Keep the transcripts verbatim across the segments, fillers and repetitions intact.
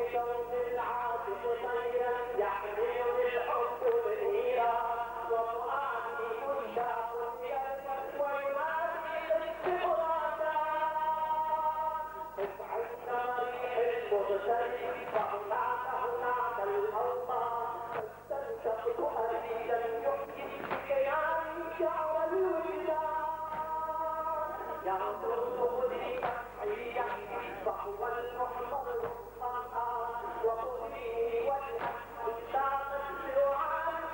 بشوق العاطف طيرا يحمل للحب منيرا وفؤادي مشتاق يرمى وينادي الاستغراثات افعل ريح المغترب فهناك هناك الاوطان استنشقت أريدا يحيي بكياني شعر الوجدان يعطر لي تحية فهو المحضر القرآن وخذي وجهك لا تسر عن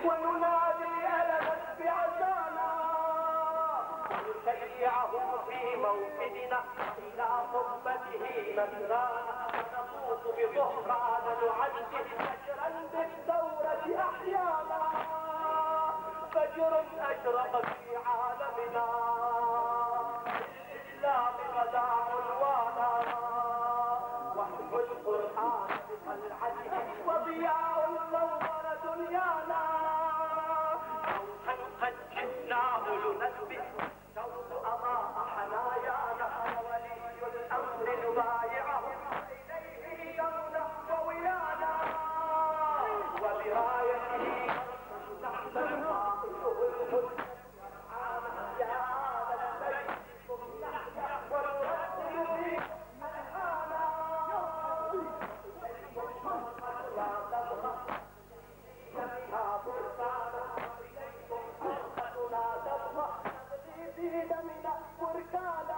وننادي ألمت بعزانا نشيعهم في موكبنا إلى صحبته مسرانا ونفوق بظهران نعزز فجرا بالثورة أحيانا فجر أشرق في عالمنا الإسلام غدا عنوانا وحب القرآن بطلعته وضياء نور دنيانا صوتا قد جئناه لنسبح صوت أضاء حنايانا ولي الأمر نبايعه إليه يمنح ويانا وبرايته نحمل طائفه الهدى يا هذا البيت ونرتل فيه الحانا لا تبغى فيها فرقانا إليكم فرقة لا تبغى نبدي في دمنا فركانا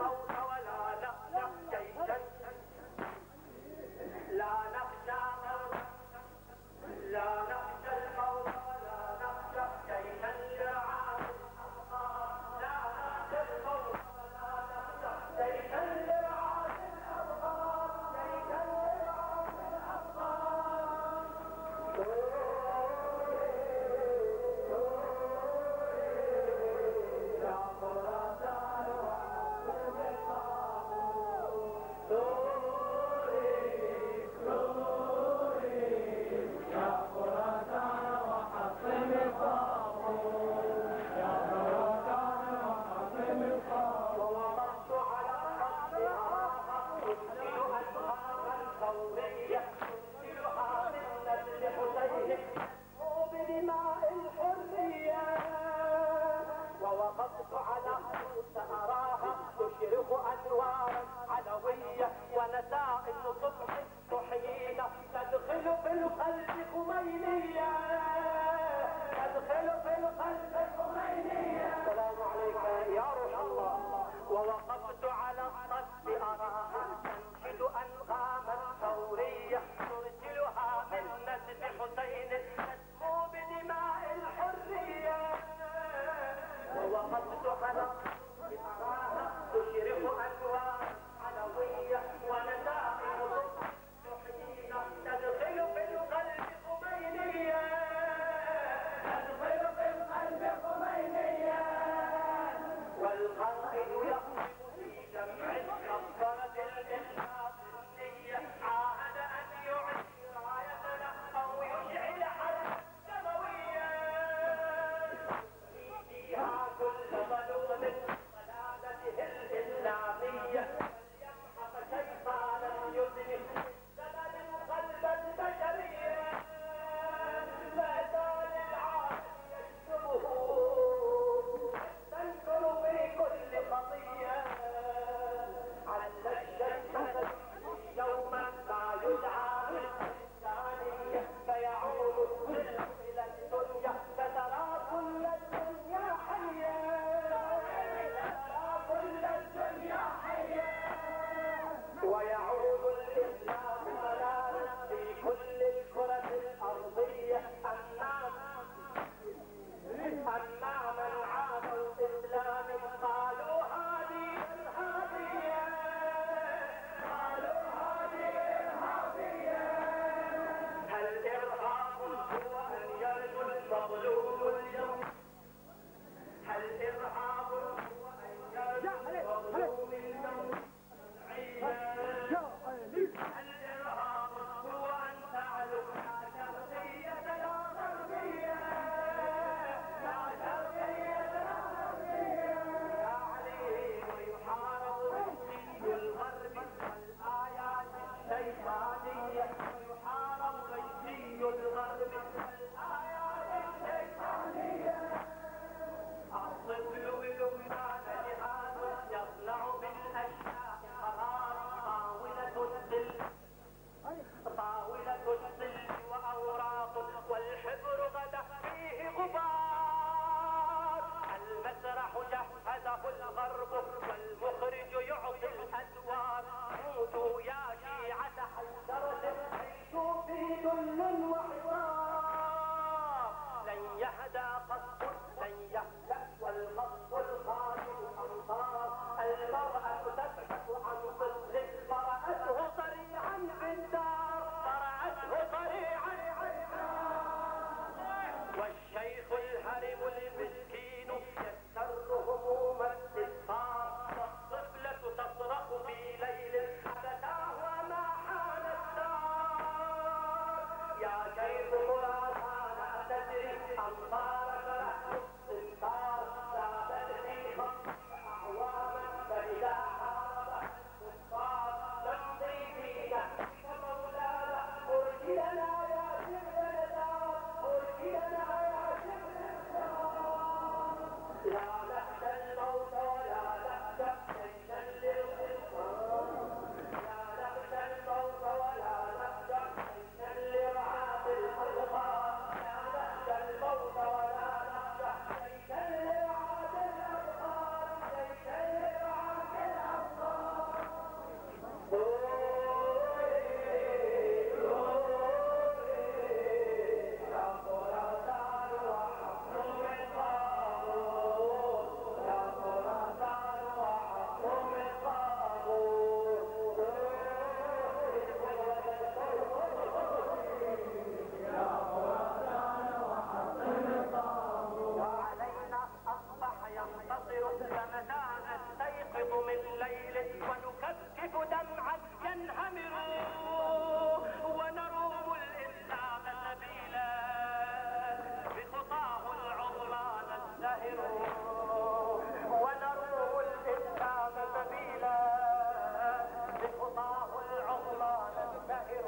الموت ولا نخشى جيشا لا نخشى موت لا نخشى الموت ولا نخشى جيشا لرعاة الأبطال لا نخشى الموت ولا نخشى جيشا لرعاة الأبطال جيشا لرعاة الأبطال يا خراسان ننهمر ونروم الإسلام سبيلا بخطاه العظمى نزدهر ونروم الإسلام سبيلا بخطاه العظمى نزدهر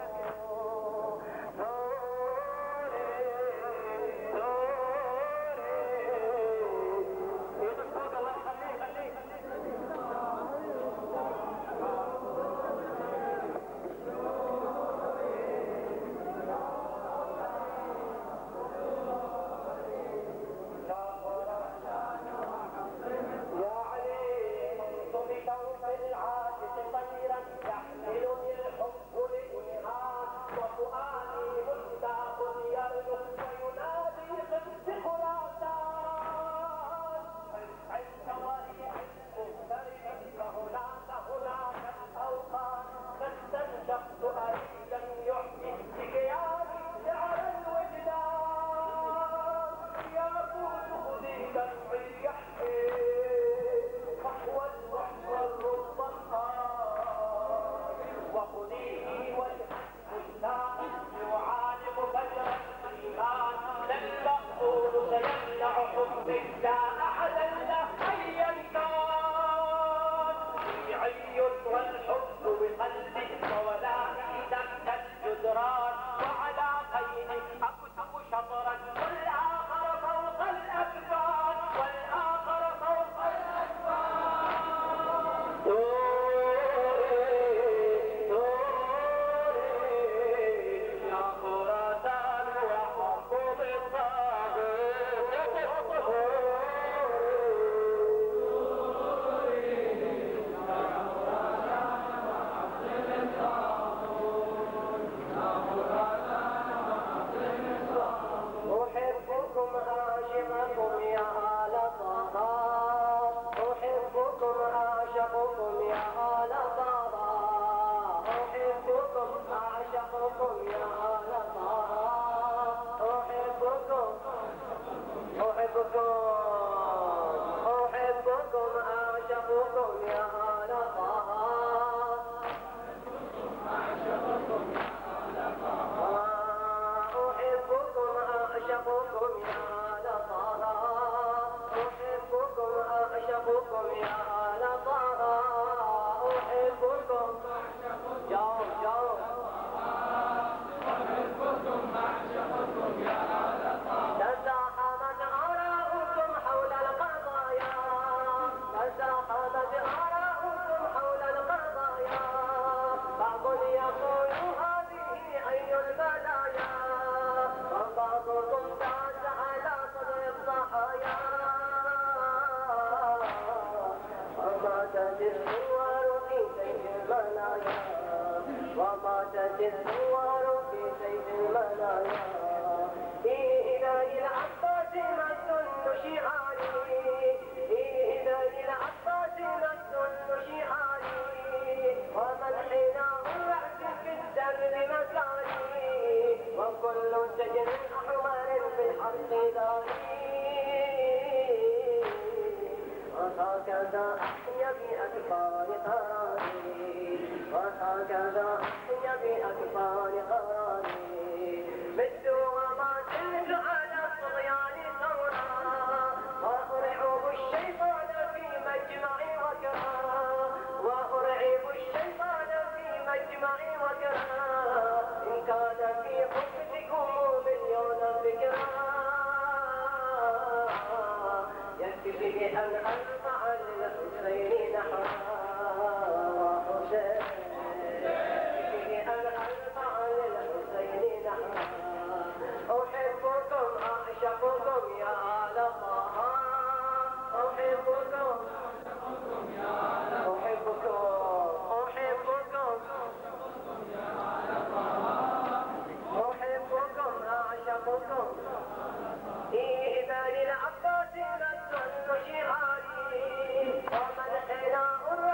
إذا للعباس نزل شعاري ومن حنا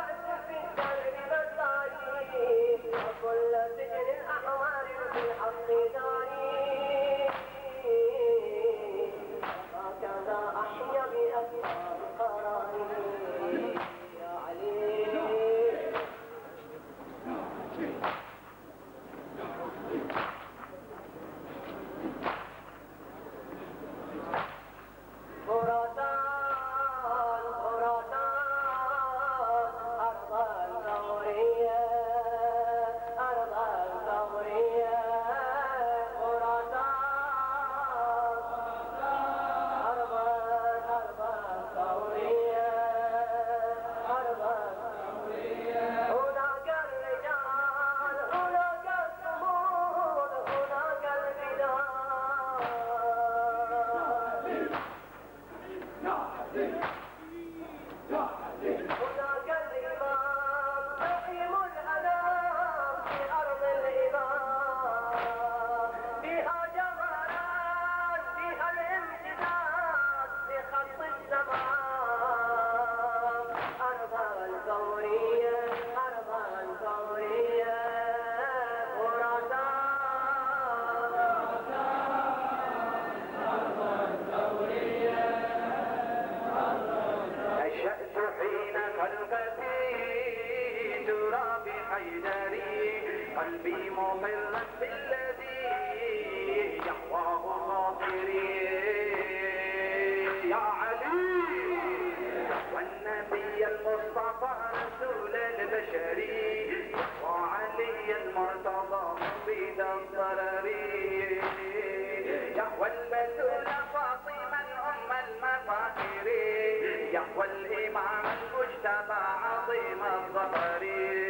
هناك الإمام زعيم الأنام في أرض الإمام، فيها جمالات، فيها الامتداد في خط الزمان. أرض الثورية، أرض الثورية قلبي مطرا بالذي يهواه خاطري يا علي والنبي المصطفى رسول البشري وعلي المرتضى مبيد الضرري يهوى البتول فاطمة أم المطاهر يهوى الإمام المجتبى عظيم الظهر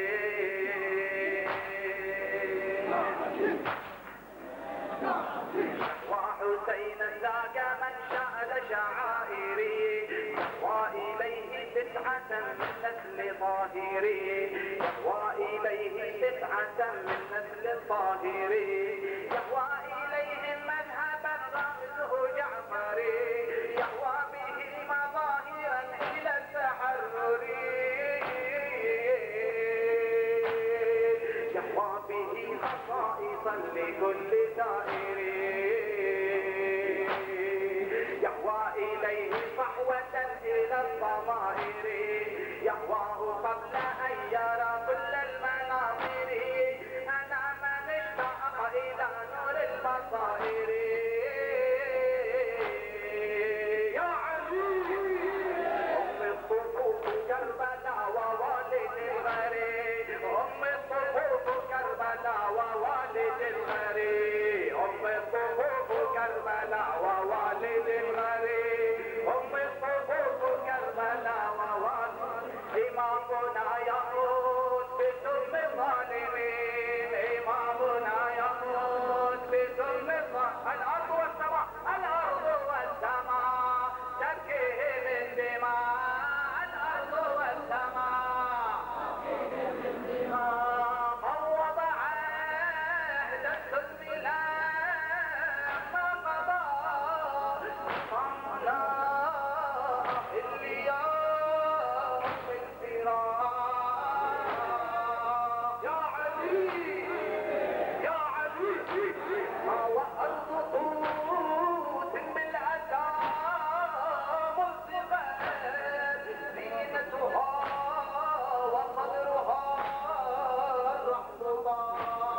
وحسين ذاك من شعل شعائري وإليه تسعة من نسل طاهري وإليه تسعة من نسل طاهري يهوى إليه مذهبا رمزه جعفري يهوى به مظاهرا إلى التحرر يهوى به خصائصا لكل دائر يهوى إليه صحوة إلى الضمائر يهواه قبل أن يرى كل المناظر أنا من اشتاق إلى نور البصائر يا علي أم الصفوف كربلاء ووالد الغريب أم الصفوف كربلاء ووالد الغريب أم الصفوف كربلاء ووالد الغريب أم الصفوف كربلاء ووالد إمامنا يموت بظلم الظالمين إمامنا يموت بظلم الظالمين الأرض والسماء الأرض والسماء تبكيه بالدماء الأرض والسماء من وضع عهد الظلم لما قضى صمنا اليوم بالفراق يا علي يا علي وأرض طوس بالأتى مصبت زينتها وقدرها الرحمة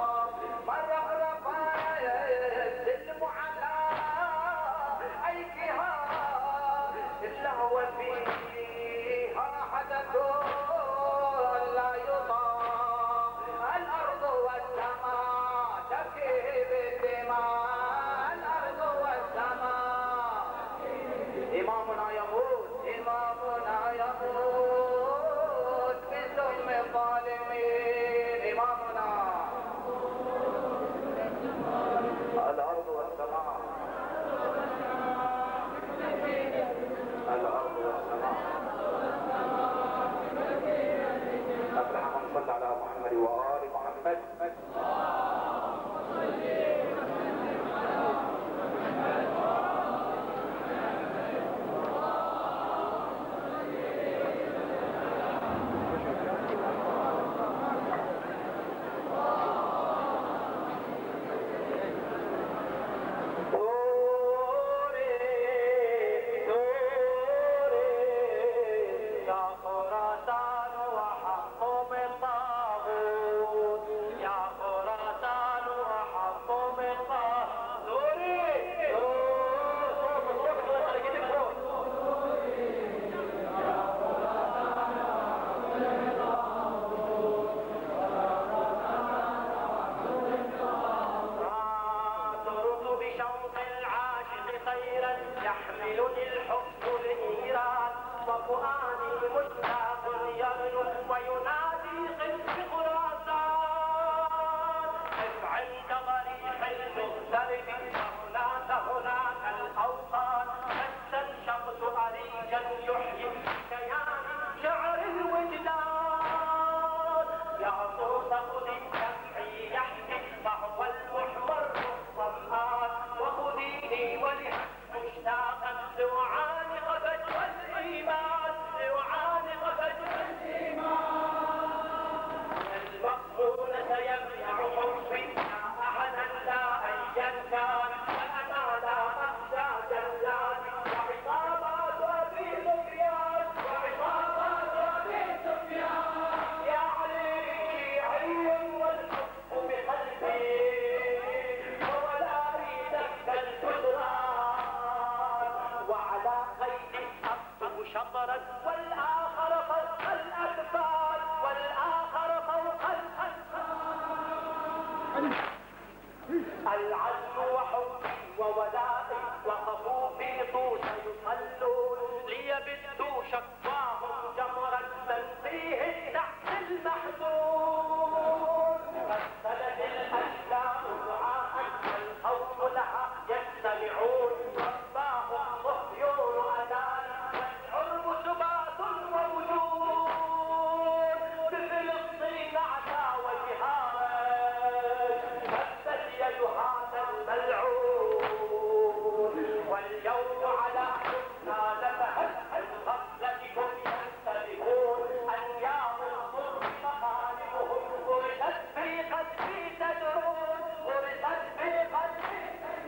مرغرفت المعلى أيكها إلا هو فيها حدث لا يطاق الأرض والسماء تبكي بالدماء الأرض والسماء إمامنا يموت إمامنا يموت بظلم الظالمين إمامنا الأرض والسماء الأرض والسماء أفلح من صلى على محمد وآل محمد وريجا يحيي كيان شعر الوجدان يا صوت خذي الشمعي يحكي فهو المحمر الظمآن وخذيني ولحد مشتاقا لأعانق فجوى الإيمان لأعانق فجوى الإيمان المقصود سيمنع حبي لا أحدا لا أيا كان فأنا لا أخشى جلادي وعصابات أبي سفيان وعصابات أبي سفيان يا علي شيعي والحب بقلبي ولا أريدك الجدران وعلى قيد أخطب شطرا والآخر فوق الأكفان والآخر فوق الأكفان العزم وحبي وولائي وقفوا في طوس يصلون ليبدوا شكواهم جمرا من فيه النحس المحزون غسلت الأشلاء دعاء والقوم لها يستمعون رباهم صهيون أذان والعرب سبات ووجود بفلسطين عدا وجهاد مست يد هذا الملعون واليوم على حسنا لفهد الغفلة ينتبهون أيام الظلم مخالفهم غرست في قلبي تدرون غرست في قلبي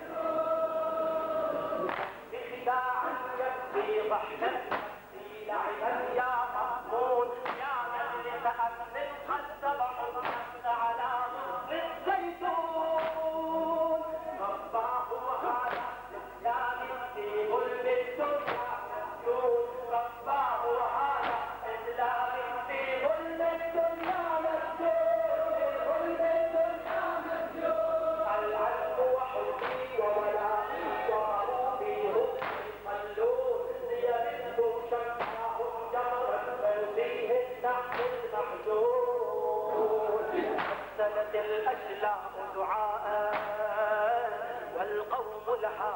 تدرون بخداع يبكي ضحكا في لعبا يا مأمون يا مجلس أمن قد سبحوا النفس على مصر الزيتون رباه وهذا الإسلام في ظلم الدنيا مسجون رباه وهذا الإسلام في ظلم الدنيا مسجون ظلم الدنيا مسجون العزم وحبي وولائي وقالوا في ركن يصلون ليبدوا شكاهم جمرا من فيه النحس المحزون حسنت الأشلاء دعاء والقوم لها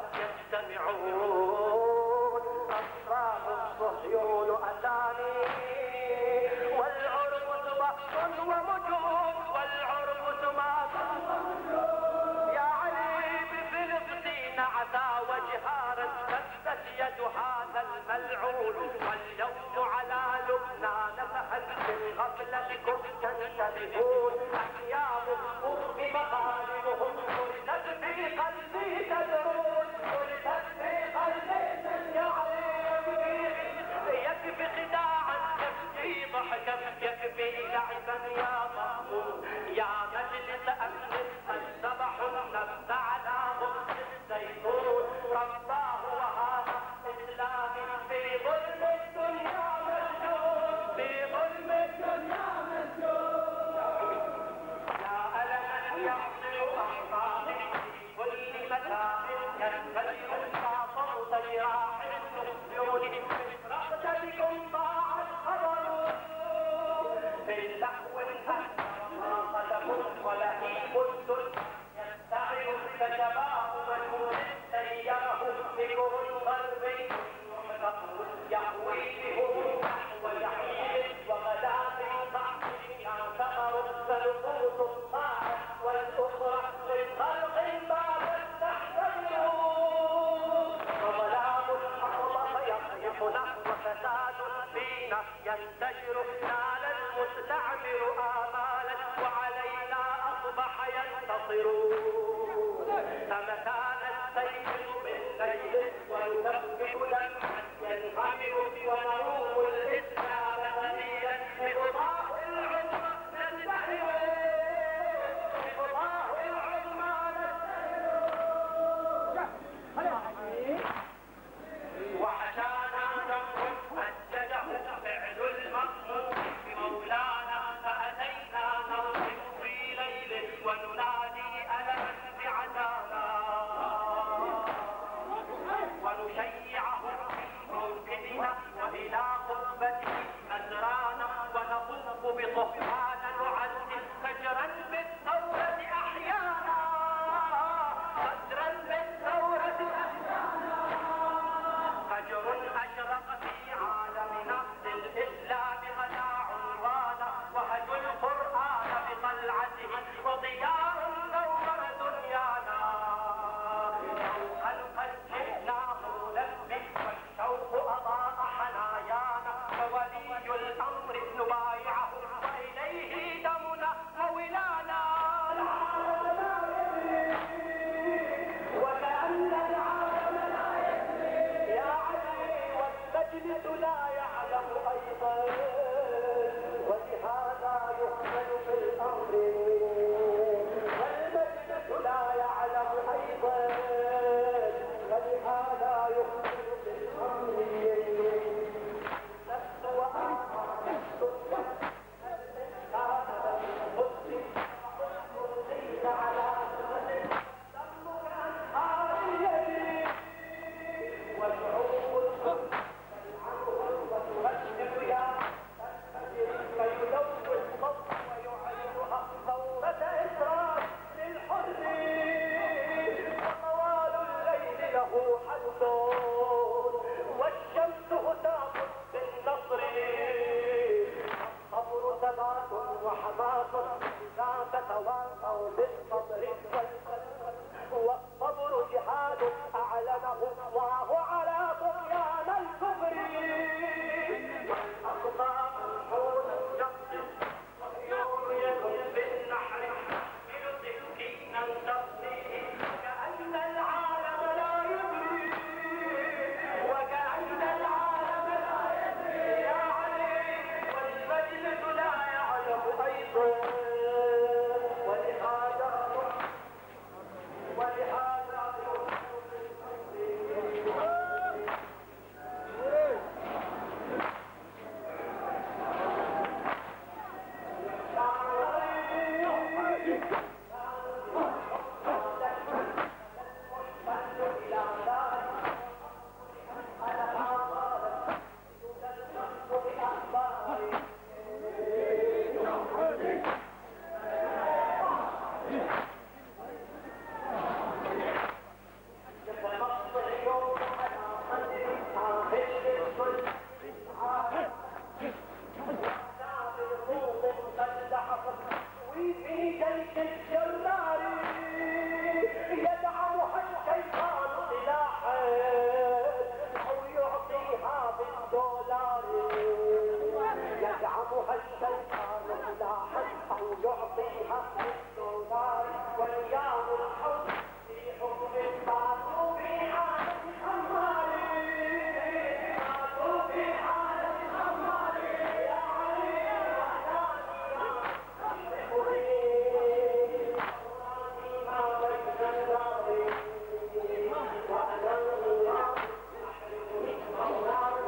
يستمعون أصراه الصهيون أتاني والعرب سبط ومجون والعرب سبط يا علي بفلسطين عدا وجهارا مست يد هذا الملعون واليوم على لبنان فهل من غفلتكم تنتبهون أيام الظلم مغالبهم ولدت في قلبي تدرون ولدت في قلبي يا علي يكفي خداعا يكفي ضحكا يكفي لعبا يا مأمون يا مجلس أمن قد ذبحوا النفس على غصن الزيتون رباه وهذا إسلام في ظلم الدنيا مسجون في ظلم الدنيا مسجون يا ألما يحصل أحضاني في كل مكان ينفجر صوت جراح السجون رقدتكم ضاع الخبر في اللحو الأحمر ولهيب الدنيا يستعر كشباب مجهول سيره فكر الغربي فقر يهوي بهم نحو جحيم وغدا في ضعف يعتبر فالقوت الصاعد والأخرى للخلق باب تحتملون وظلام الأرض فيصيح نحو فساد فينا ينتشر نال المستعمر آمالا وعلينا أصبح ينتصرون فمتى نستيقظ بالليل ونسبح دمعا ينهمر ونروم الإسلام غنيا بقضاء العظمى نستحيل بقضاء العظمى نستحيل وحشانا ذنب أجده فعل المأمور بمولانا فأتينا نرقب في ليل وننادي ألم بعدانا والمجد لا يعلم أيضا ولهذا يخمل في الأمر والمجد لا يعلم أيضا ولهذا يخمل في الأمر نفس وآخر نفس على دمك أنهار اليد والعروق الخبز وترتب يا فيلوث الصوت ويعيرها ثورة إسراء للحر وطوال الليل له حد والشمس هتاف بالنصر الصبر ثبات وحماس إذا تتواصوا بالصبر والصبر جهاد أعلنه الله على طغيان الكفر والأقطاب حول الشمس يوم بالنحر بسكينا تقضيه كأن العالم لا يدري وكأن العالم لا يدري يا علي والمجلس لا يعلم أيضا ولهذا ولهذا يدعمها الشيطان سلاحا أو يعطيها بالدولار واليوم الحب في حكم المعصوم على الخمار معصوم على الخمار يا علي وحداني ما بين النار وأنا الله أحرمني مولاي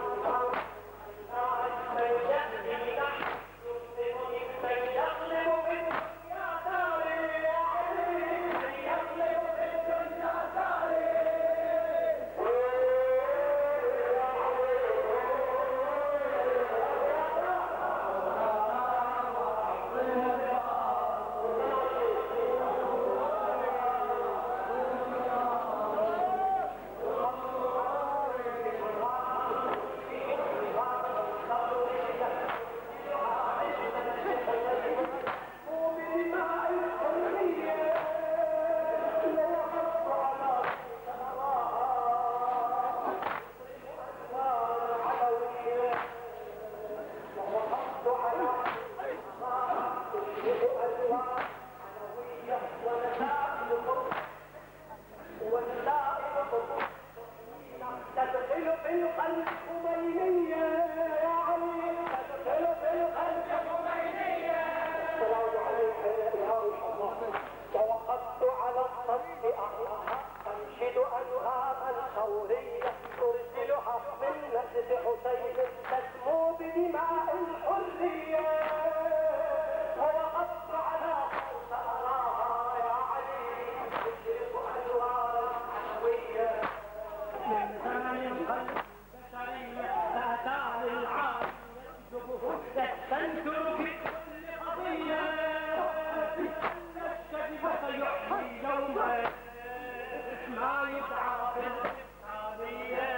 تدخل في القلب أمينية يا علي تدخل في القلب أمينية السلام عليك يا روح الله ووقفت على الصف أعلاها أنشد أنهاما ثورية أرسلها من نجد حسين تسمو بدماء الحرية ووقفت على صوت أراها يا علي تشرق أنوار حنوية من ثاني القلب بشرية أتى للعالم يجبه تستنكر في كل قضية أن الشجبة يحيي يوما ما يدعى في الإنسانية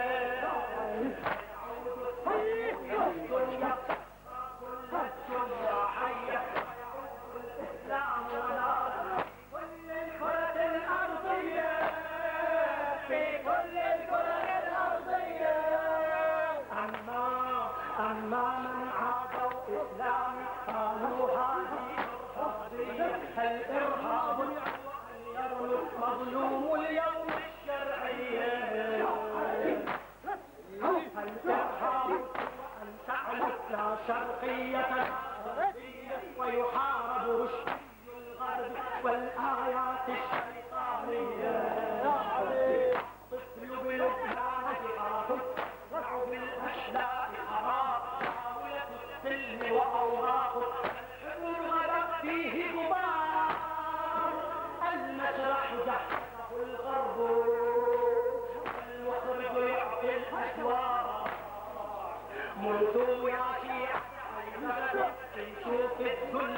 يعود الطيب الدنيا كل الدنيا حية ويعود الإسلام ونار كل الكرة الأرضية في كل الكرة الأرضية أما أما من عادوا إسلام قالوا هذه إرهابية الإرهاب يرمي مظلوم اليوم الشرعية الإرهاب وأن تعلو لا شرقية ويحارب رشدي الغرب والآيات الشيطانية. طفل بلبنان جهاد يزرع بالأشلاء حرام حاولة السلم وأوراق الحب غلق فيه غبار المسرح زحفه الغرب والمخرج يعطي الأسوار. موتوا يا شيعة عيشوا في الذل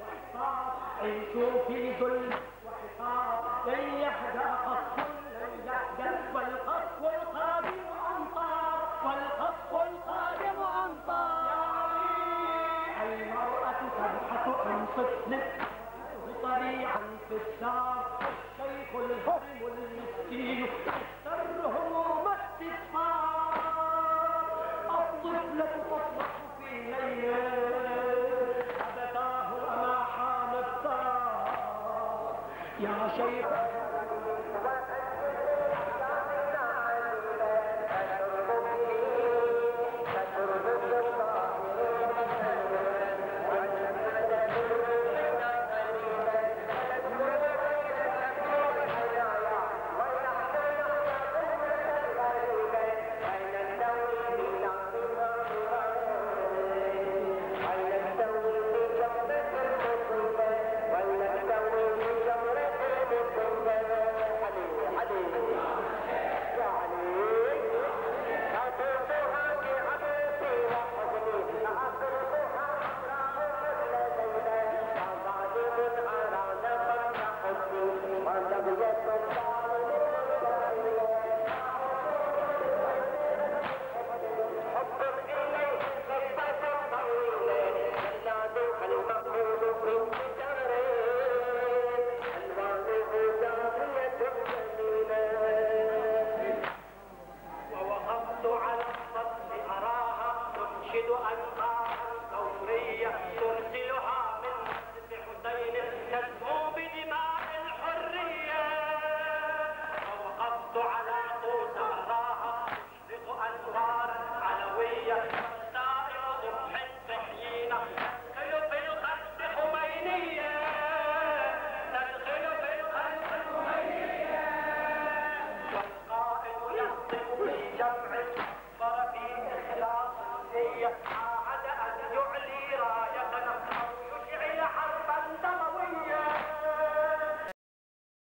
عيشوا في ذل وحصار لن يهدى خصم لن يهدى والخصف القادم أمطار والخصف القادم أمطار. المرأة تبحث عن طفل طريعا في الدار الشيخ الهرم المسكين يحتر هموم استثمار. الطفلة تصبح في ليل أبداه أما حام الدار يا شيخ